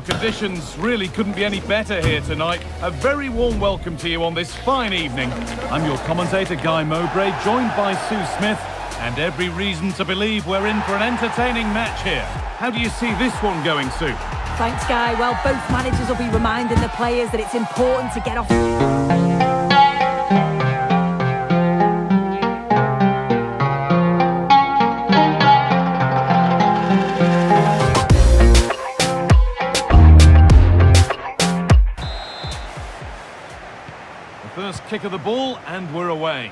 conditions really couldn't be any better here tonight. A very warm welcome to you on this fine evening. I'm your commentator, Guy Mowbray, joined by Sue Smith, and every reason to believe we're in for an entertaining match here. How do you see this one going, Sue? Thanks, Guy. Well, both managers will be reminding the players that it's important to get off... First kick of the ball, and we're away.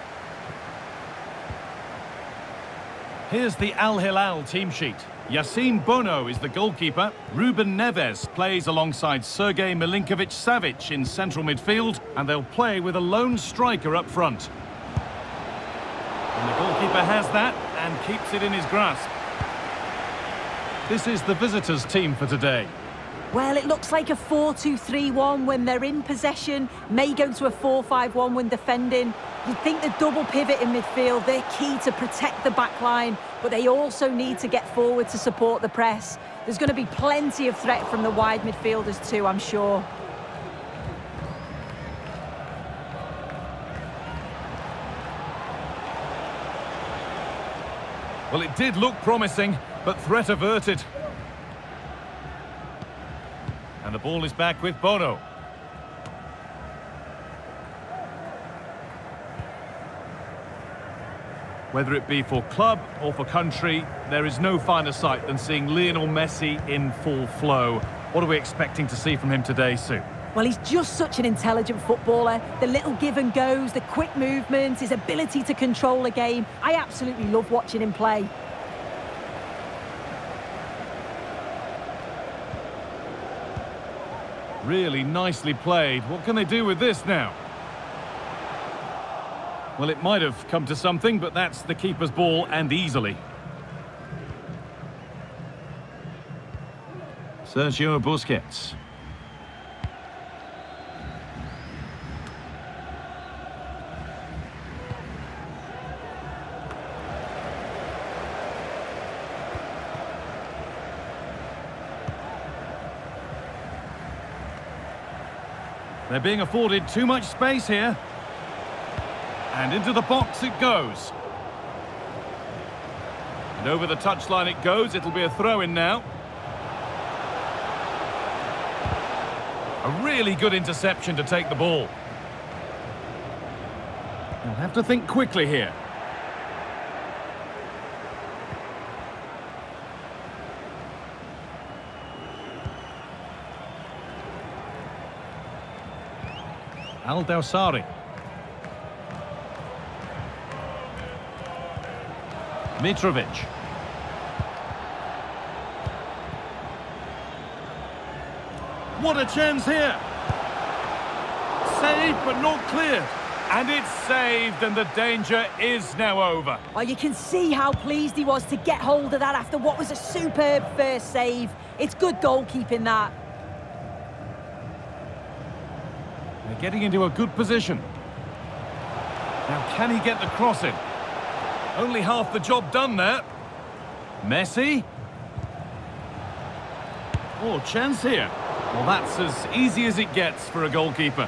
Here's the Al Hilal team sheet. Yassine Bono is the goalkeeper. Ruben Neves plays alongside Sergej Milinkovic-Savic in central midfield, and they'll play with a lone striker up front. And the goalkeeper has that and keeps it in his grasp. This is the visitors' team for today. Well, it looks like a 4-2-3-1 when they're in possession, may go to a 4-5-1 when defending. You'd think the double pivot in midfield, they're key to protect the back line, but they also need to get forward to support the press. There's going to be plenty of threat from the wide midfielders too, I'm sure. Well, it did look promising, but threat averted. And the ball is back with Bono. Whether it be for club or for country, there is no finer sight than seeing Lionel Messi in full flow. What are we expecting to see from him today, Sue? Well, he's just such an intelligent footballer. The little give and goes, the quick movements, his ability to control a game. I absolutely love watching him play. Really nicely played. What can they do with this now? Well, it might have come to something, but that's the keeper's ball, and easily. Sergio Busquets. They're being afforded too much space here. And into the box it goes. And over the touchline it goes. It'll be a throw-in now. A really good interception to take the ball. They'll have to think quickly here. Al Dawsari. Mitrovic. What a chance here. Saved but not cleared. And it's saved, and the danger is now over. Well, you can see how pleased he was to get hold of that after what was a superb first save. It's good goalkeeping, that. They're getting into a good position. Now, can he get the cross in? Only half the job done there. Messi. Oh, chance here. Well, that's as easy as it gets for a goalkeeper.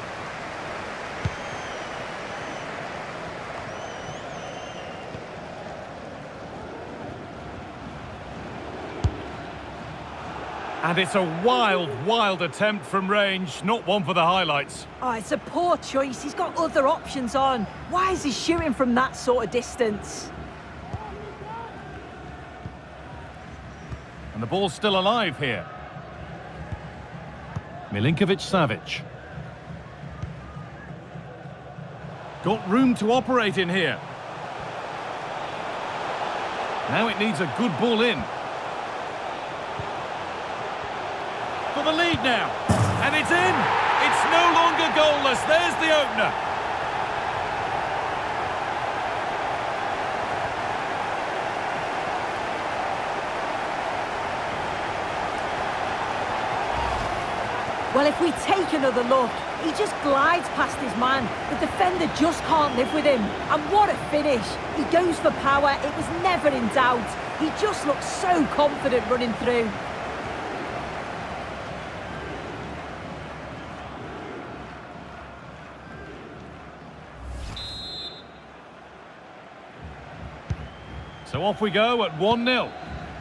And it's a wild, wild attempt from range, not one for the highlights. Oh, it's a poor choice. He's got other options on. Why is he shooting from that sort of distance? And the ball's still alive here. Milinkovic-Savic. Got room to operate in here. Now it needs a good ball in. For the lead now, and it's in. It's no longer goalless. There's the opener. Well, if we take another look, he just glides past his man. The defender just can't live with him. And what a finish. He goes for power. It was never in doubt. He just looks so confident running through. So off we go at 1-0.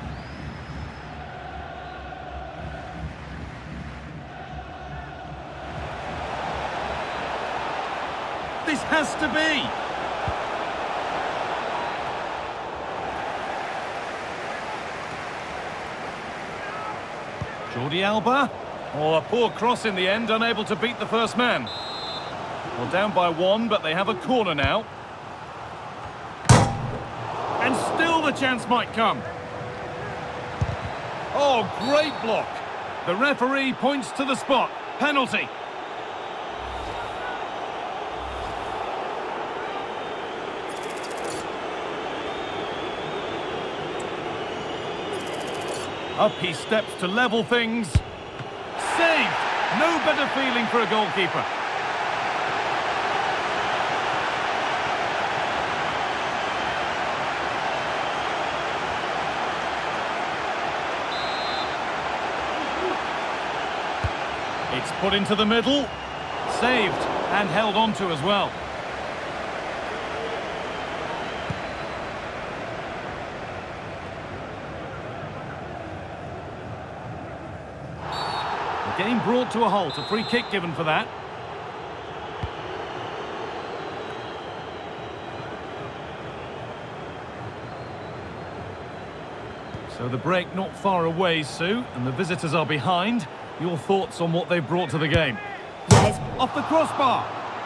This has to be. Jordi Alba. Oh, a poor cross in the end, unable to beat the first man. Well, down by 1, but they have a corner now. And still the chance might come. Oh, great block. The referee points to the spot. Penalty. Up he steps to level things. Saved! No better feeling for a goalkeeper. It's put into the middle. Saved and held on to as well. Game brought to a halt, a free kick given for that. So the break not far away, Sue, and the visitors are behind. Your thoughts on what they've brought to the game? Yes. Off the crossbar.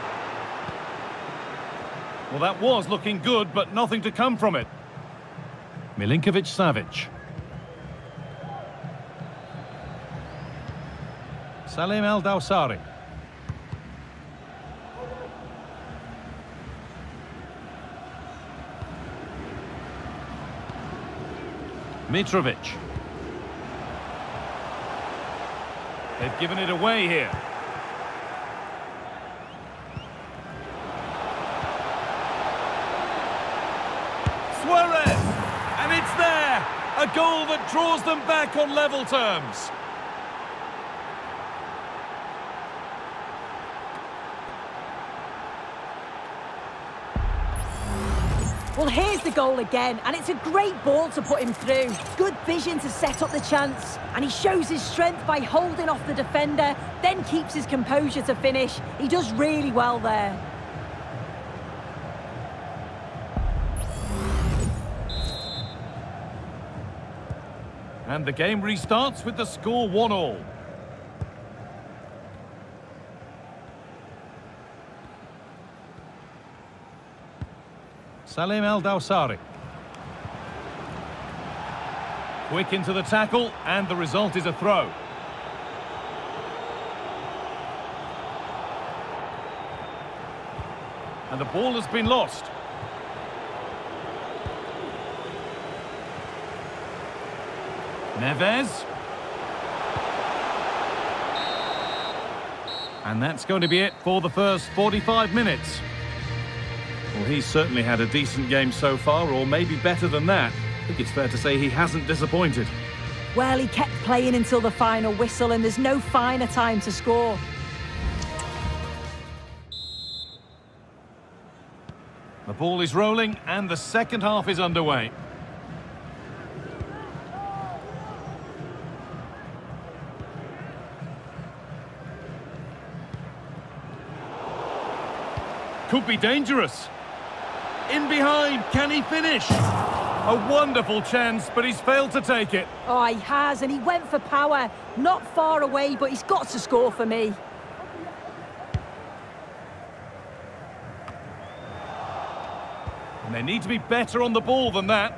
Well, that was looking good, but nothing to come from it. Milinkovic-Savic. Salim El-Dawsari. Mitrovic. They've given it away here. Suarez! And it's there! A goal that draws them back on level terms. Well, here's the goal again, and it's a great ball to put him through. Good vision to set up the chance, and he shows his strength by holding off the defender, then keeps his composure to finish. He does really well there. And the game restarts with the score 1-1. Salim El-Dawsari. Quick into the tackle, and the result is a throw. And the ball has been lost. Neves. And that's going to be it for the first 45 minutes. Well, he's certainly had a decent game so far, or maybe better than that. I think it's fair to say he hasn't disappointed. Well, he kept playing until the final whistle, and there's no finer time to score. The ball is rolling, and the second half is underway. Could be dangerous. In behind, can he finish? A wonderful chance, but he's failed to take it. Oh, he has, and he went for power. Not far away, but he's got to score for me. And they need to be better on the ball than that.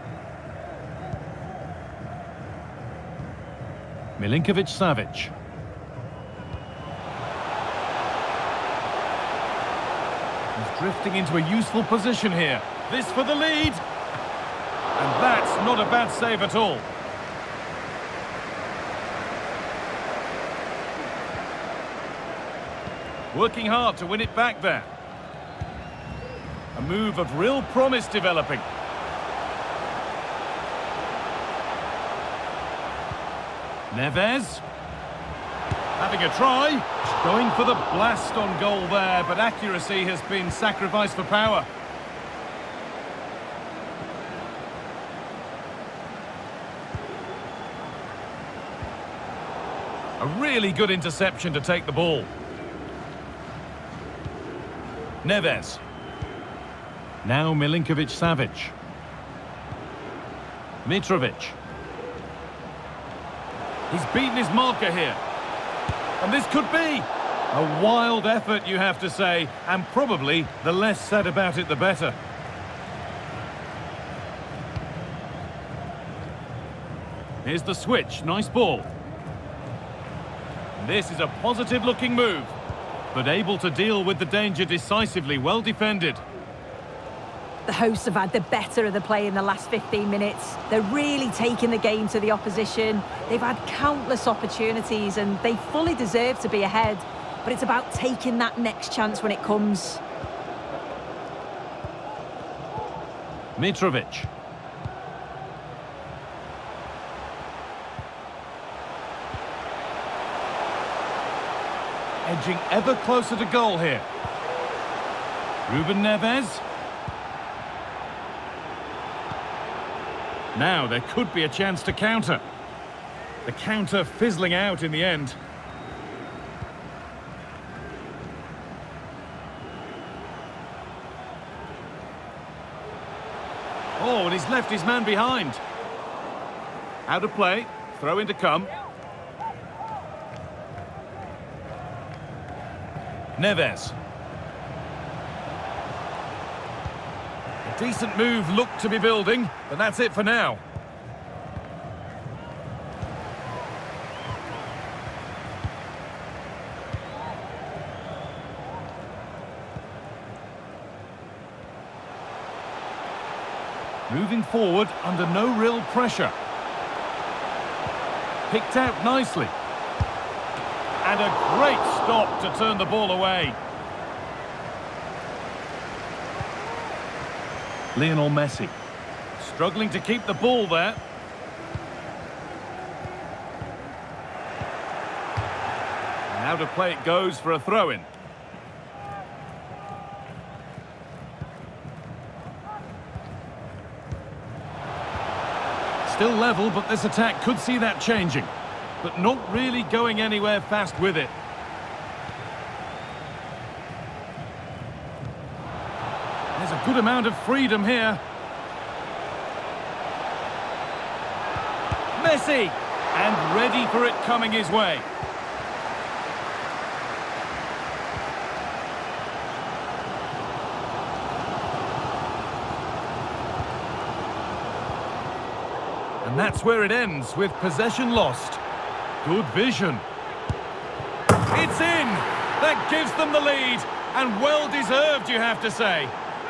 Milinkovic-Savic. Drifting into a useful position here. This for the lead. And that's not a bad save at all. Working hard to win it back there. A move of real promise developing. Neves. Having a try. Going for the blast on goal there, but accuracy has been sacrificed for power. A really good interception to take the ball. Neves. Now Milinkovic-Savic. Mitrovic. He's beaten his marker here. And this could be a wild effort, you have to say, and probably the less said about it, the better. Here's the switch, nice ball. This is a positive-looking move, but able to deal with the danger decisively, well defended. The hosts have had the better of the play in the last 15 minutes. They're really taking the game to the opposition. They've had countless opportunities and they fully deserve to be ahead. But it's about taking that next chance when it comes. Mitrovic. Edging ever closer to goal here. Ruben Neves. Now there could be a chance to counter. The counter fizzling out in the end. Oh, and he's left his man behind. Out of play, throw in to come. Neves. A decent move looked to be building, but that's it for now. Moving forward under no real pressure. Picked out nicely. And a great stop to turn the ball away. Lionel Messi. Struggling to keep the ball there. And out of play it goes for a throw-in. Still level, but this attack could see that changing. But not really going anywhere fast with it. There's a good amount of freedom here. Messi! And ready for it coming his way. And that's where it ends, with possession lost. Good vision. It's in! That gives them the lead, and well-deserved, you have to say.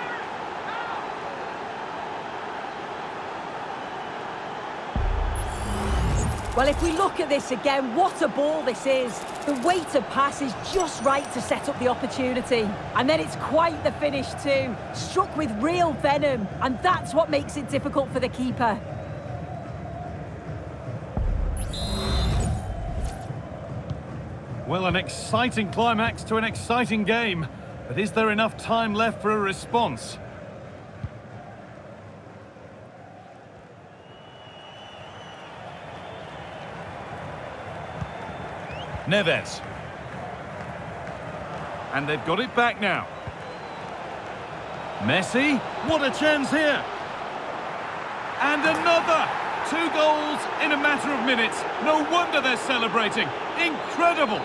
Well, if we look at this again, what a ball this is. The way to pass is just right to set up the opportunity. And then it's quite the finish too. Struck with real venom, and that's what makes it difficult for the keeper. Well, an exciting climax to an exciting game. But is there enough time left for a response? Neves. And they've got it back now. Messi, what a chance here. And another! 2 goals in a matter of minutes. No wonder they're celebrating. Incredible!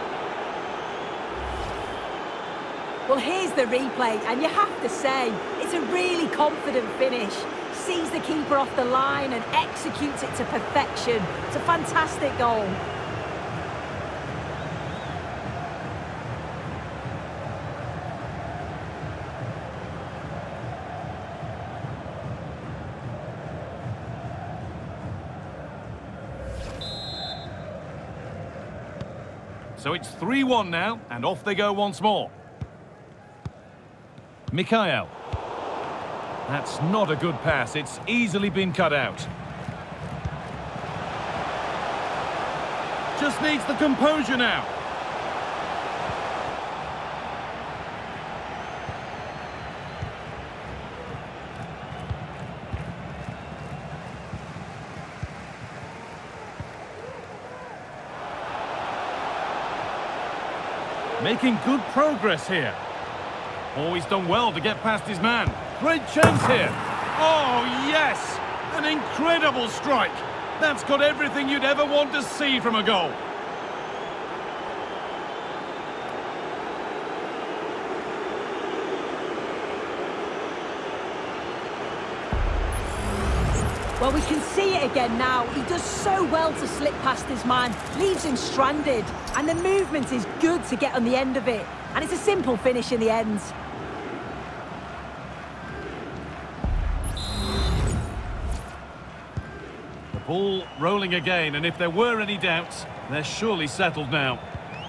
Well, here's the replay, and you have to say, it's a really confident finish. Sees the keeper off the line and executes it to perfection. It's a fantastic goal. So it's 3-1 now, and off they go once more. Mikhail. That's not a good pass. It's easily been cut out. Just needs the composure now. Making good progress here. Oh, he's done well to get past his man. Great chance here. Oh, yes! An incredible strike. That's got everything you'd ever want to see from a goal. Well, we can see it again now. He does so well to slip past his man, leaves him stranded, and the movement is good to get on the end of it. And it's a simple finish in the end. The ball rolling again, and if there were any doubts, they're surely settled now.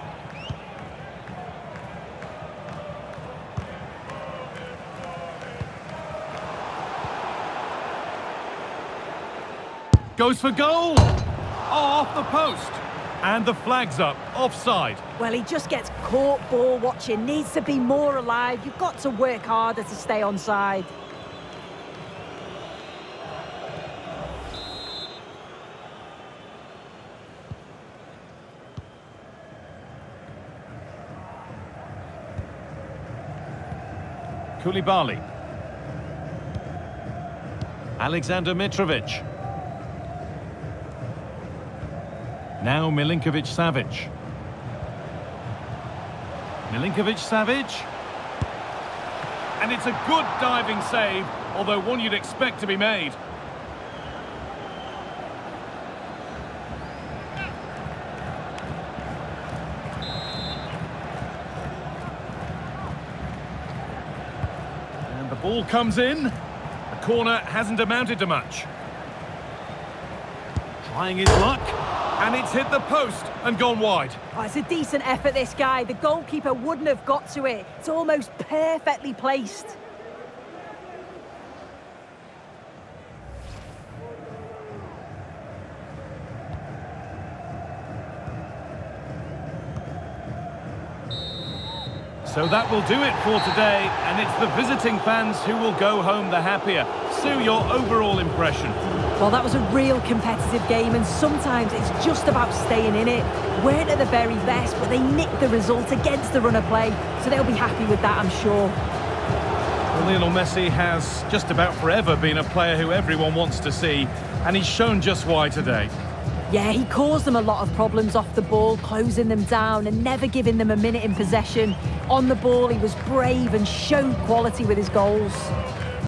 Goes for goal! Oh, off the post! And the flag's up, offside. Well, he just gets caught ball watching, needs to be more alive. You've got to work harder to stay onside. Koulibaly. Alexander Mitrovic. Now Milinkovic-Savic. Milinkovic-Savic. And it's a good diving save, although one you'd expect to be made. And the ball comes in. The corner hasn't amounted to much. Trying his luck. And it's hit the post and gone wide. Oh, it's a decent effort, this guy. The goalkeeper wouldn't have got to it. It's almost perfectly placed. So that will do it for today, and it's the visiting fans who will go home the happier. Sue, your overall impression? Well, that was a real competitive game, and sometimes it's just about staying in it. Weren't at the very best, but they nicked the result against the run of play, so they'll be happy with that, I'm sure. Well, Lionel Messi has just about forever been a player who everyone wants to see, and he's shown just why today. Yeah, he caused them a lot of problems off the ball, closing them down and never giving them a minute in possession. On the ball, he was brave and showed quality with his goals.